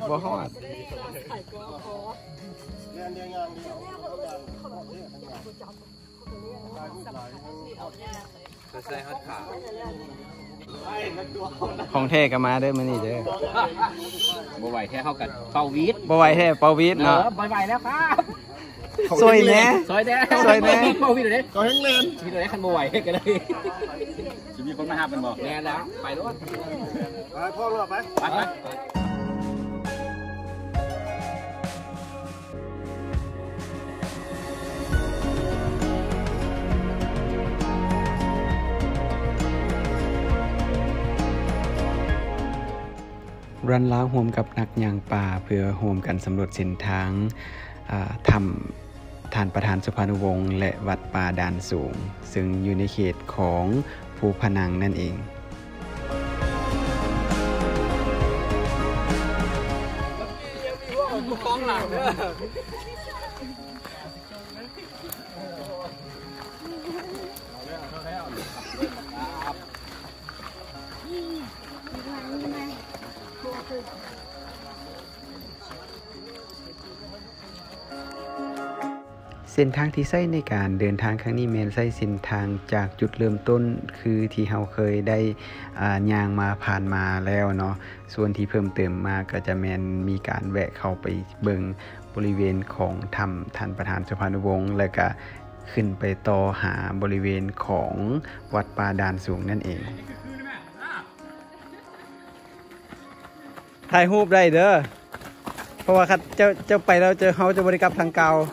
บ่ฮอดของแท้ก็มาเด้อมื้อนี้เด้อบ่ไหวแท้เข้ากันเป่าวีดบ่ไหวแท้เป่าวีดเนาะบ่ไหวแล้วครับซอยแหน่ซอยแหน่เป่าวีดเลยก็แห้งแน่นวีดเลยคันบ่ไหวกันเลยสิมีคนมาหาเป็นบ่แน่แล้วไปรถไปพ่อรอไปรันล้างโฮมกับนักย่างป่าเพื่อโฮมกันสำรวจเส้นทางทำฐานประธานสุพรรณวงศ์และวัดป่าด่านสูงซึ่งอยู่ในเขตของภูพนังนั่นเองเส้นทางที่ใช้ในการเดินทางครั้งนี้แม่นใช้เส้นทางจากจุดเริ่มต้นคือที่เราเคยได้ย่างมาผ่านมาแล้วเนาะส่วนที่เพิ่มเติมมาก็จะแม่นมีการแวะเข้าไปเบิ่งบริเวณของถ้ำท่านประธานสุพรรณวงศ์แล้วก็ขึ้นไปต่อหาบริเวณของวัดป่าด่านสูงนั่นเองถ่ายรูปได้เด้อเพราะว่าเจ้าไปแล้วเขาจะบริกรรมทางเก่า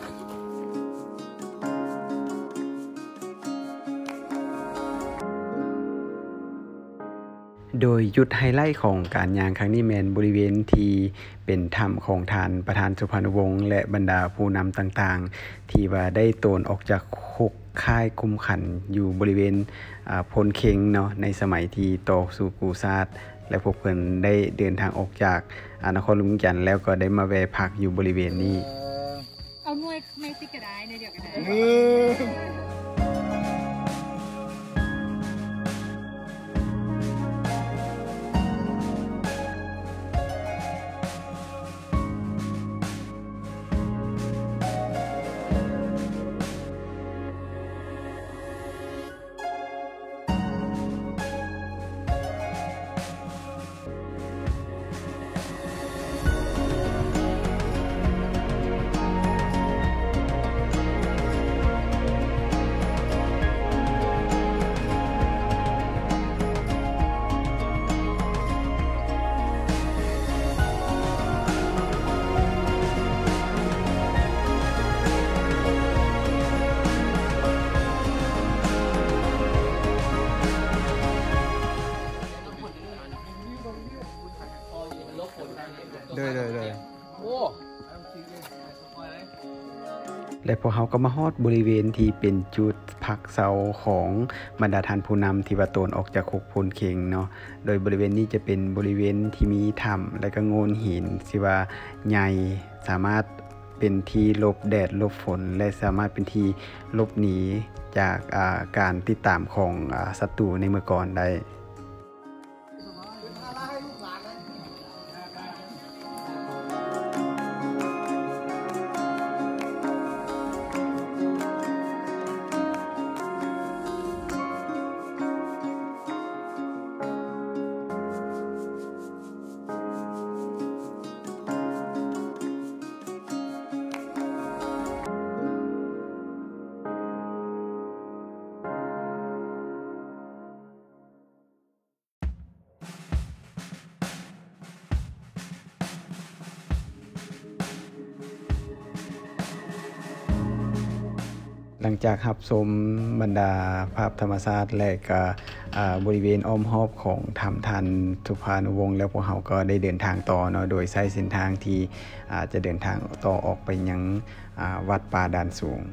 โดยจุดไฮไลท์ของการย่างครั้งนี้แมนบริเวณที่เป็นถ้ำของท่านประธานสุพรรณวงศ์และบรรดาผู้นำต่างๆที่ว่าได้โตนออกจากคุกค่ายคุมขังอยู่บริเวณพลเค็งเนาะในสมัยที่ต่อสู้กูซาดและพวกเพิ่นได้เดินทางออกจากนครหลวงจันทร์แล้วก็ได้มาแวะพักอยู่บริเวณนี้เอาหน่วยไม่ติดก็ได้ในเดียวกันได้เลยและพวกเขาก็มาฮอดบริเวณที่เป็นจุดพักเสาของบรรดาท่านผู้นำที่ว่าโตนออกจากคุกพลเค็งเนาะโดยบริเวณนี้จะเป็นบริเวณที่มีถ้ำและก็โงนหินที่ว่าใหญ่สามารถเป็นที่หลบแดดหลบฝนและสามารถเป็นที่หลบหนีจากการติดตามของศัตรูในเมื่อก่อนได้ หลังจากรับชมบรรดาภาพธรรมชาติและก็บริเวณอ้อมรอบของถ้ำทันสุพรรณวงศ์แล้วพวกเขาก็ได้เดินทางต่อเนาะโดยใช้เส้นทางที่จะเดินทางต่อออกไปยังวัดป่าด่านสูง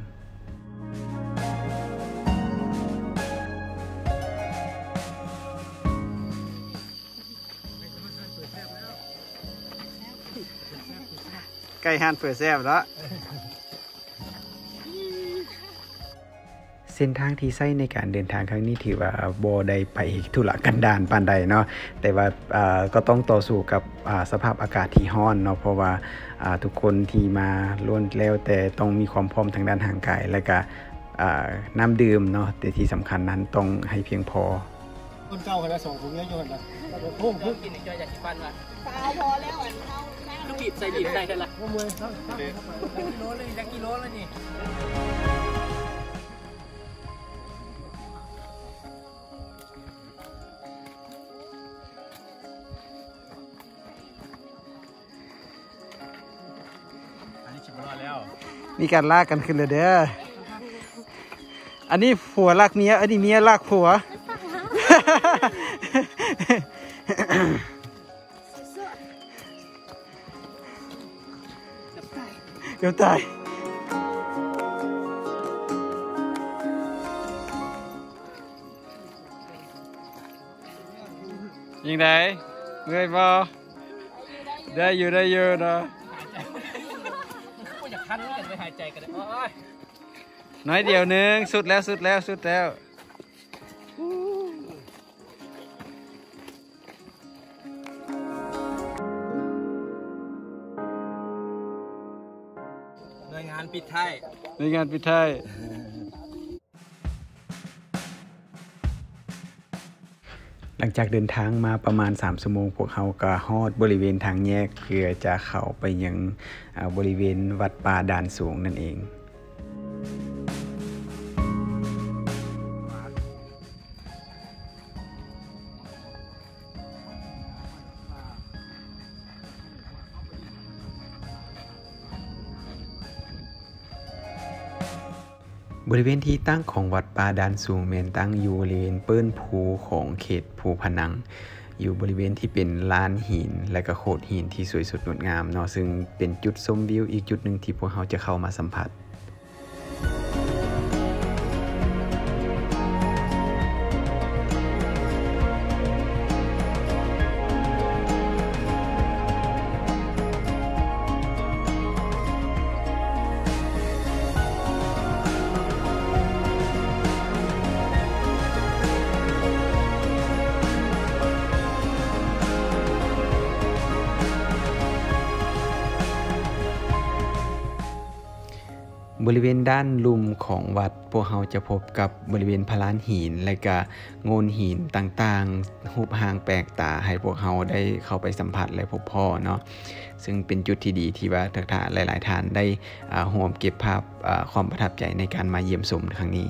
ใกล้หันเปิดแซ่บแล้วเส้นทางที่ใช้ในการเดินทางครั้งนี้ถือว่าบ่ได้ไปธุรกันดารปานใดเนาะแต่ว่าก็ต้องต่อสู้กับสภาพอากาศที่ร้อนเนาะเพราะว่าทุกคนที่มาล้วนแล้วแต่ต้องมีความพร้อมทางด้านร่างกายและก็น้ำดื่มเนาะแต่ที่สำคัญนั้นต้องให้เพียงพอคนเก่ากันแล้ว2คนเยอะอยู่กันนะโอ้โหกินอีกอยากสิปันว่ะเปล่าพอแล้วอันเฮาลูกบีบใส่กันล่ะมื้อครับกิโลเลยจักกิโลแล้วนี่มีการลากกันขึ้นเลยเด้ออันนี้ผัวลากเมียอันนี้เมียลากผัวเดี๋ยวตายยังไงเมื่อยบ่ได้อยู่เนาะทันกันไปหายใจกันเลยน้อยเดียวนึงสุดแล้วหน่วยงานปิดไทยหลังจากเดินทางมาประมาณ3ชั่วโมงพวกเขาก็ฮอดบริเวณทางแยกเพื่อจะเข้าไปยังบริเวณวัดป่าด่านสูงนั่นเองบริเวณที่ตั้งของวัดป่าด่านสูงแม่นตั้งอยู่บริเวณเปิ้นภูของเขตภูพนังอยู่บริเวณที่เป็นลานหินและก็โขดหินที่สวยสดงดงามเนาะซึ่งเป็นจุดชมวิวอีกจุดหนึ่งที่พวกเราจะเข้ามาสัมผัสบริเวณด้านลุ่มของวัดพวกเราจะพบกับบริเวณพลานหินและก็โงนหินต่างๆรูปร่างแปลกตาให้พวกเราได้เข้าไปสัมผัสและพบพ่อเนาะซึ่งเป็นจุดที่ดีที่ว่าท่านหลายๆท่านได้ร่วมเก็บภาพความประทับใจในการมาเยี่ยมชมครั้งนี้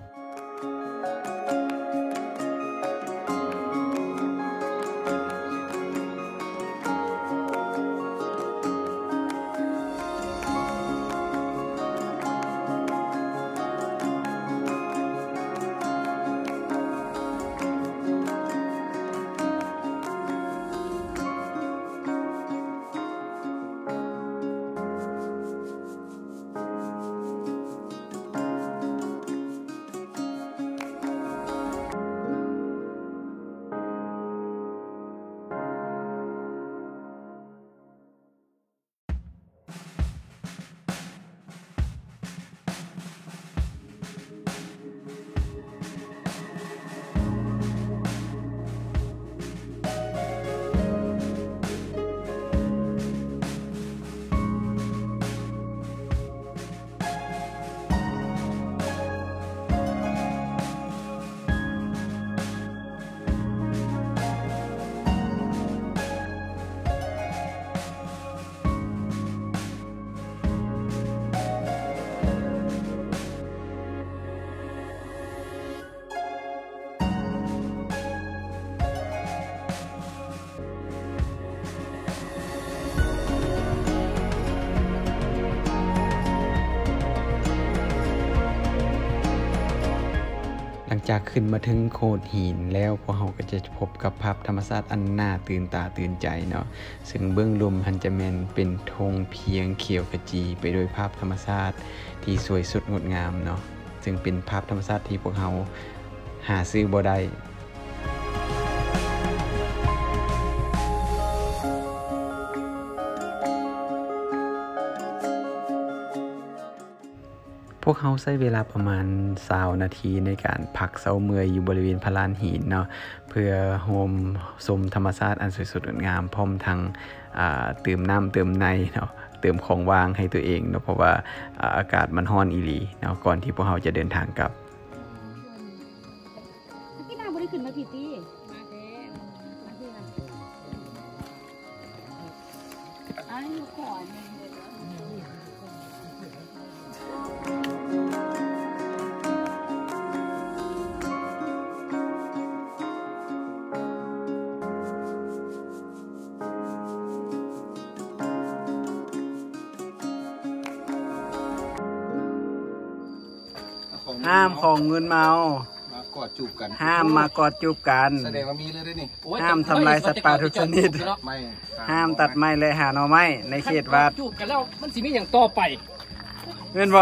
หลังจากขึ้นมาถึงโขดหินแล้วพวกเราก็จะพบกับภาพธรรมชาติอันน่าตื่นตาตื่นใจเนาะซึ่งเบื้องลมหันจะแม่นเป็นธงเพียงเขียวขจีไปโดยภาพธรรมชาติที่สวยสดงดงามเนาะซึ่งเป็นภาพธรรมชาติที่พวกเราหาซื้อบ่ได้พวกเขาใช้เวลาประมาณ20นาทีในการพักเซาเมื่อยอยู่บริเวณพลานหินเนาะเพื่อโฮมชมธรรมชาติอันสวยสดงามพร้อมทั้งเติมน้ำเติมในเนาะเติมของว่างให้ตัวเองเนาะเพราะว่าอากาศมันร้อนอีหลีเนาะก่อนที่พวกเขาจะเดินทางกลับพี่นางบ่ได้ขึ้นมาผิดตี้มาเด้มาที่นั่นอ้ายขอนี่ห้ามของเงินเมามากอดจูบกันห้ามมากอดจูบกันแสดงว่ามีเลยด้วยนี่ห้ามทำลายสัตว์ป่าทุกชนิดห้ามตัดไม้และหาหน่อไม้ในเขตวัดจูบกันแล้วมันสิมีอย่างต่อไปเงินบ่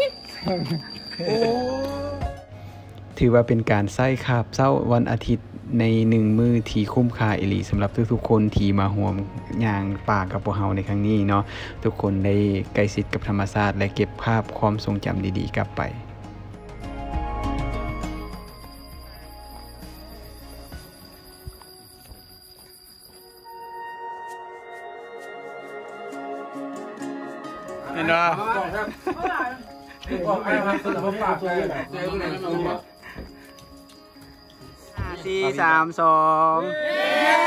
ถือว่าเป็นการใส่คาบเช้าวันอาทิตย์ใน1มื้อที่คุ้มค่าอีหลีสำหรับทุกๆคนที่มาร่วมย่างป่ากับพวกเราในครั้งนี้เนาะทุกคนได้ใกล้ชิดกับธรรมชาติและเก็บภาพความทรงจำดีๆกลับไปเห็นป่ะ4 3 2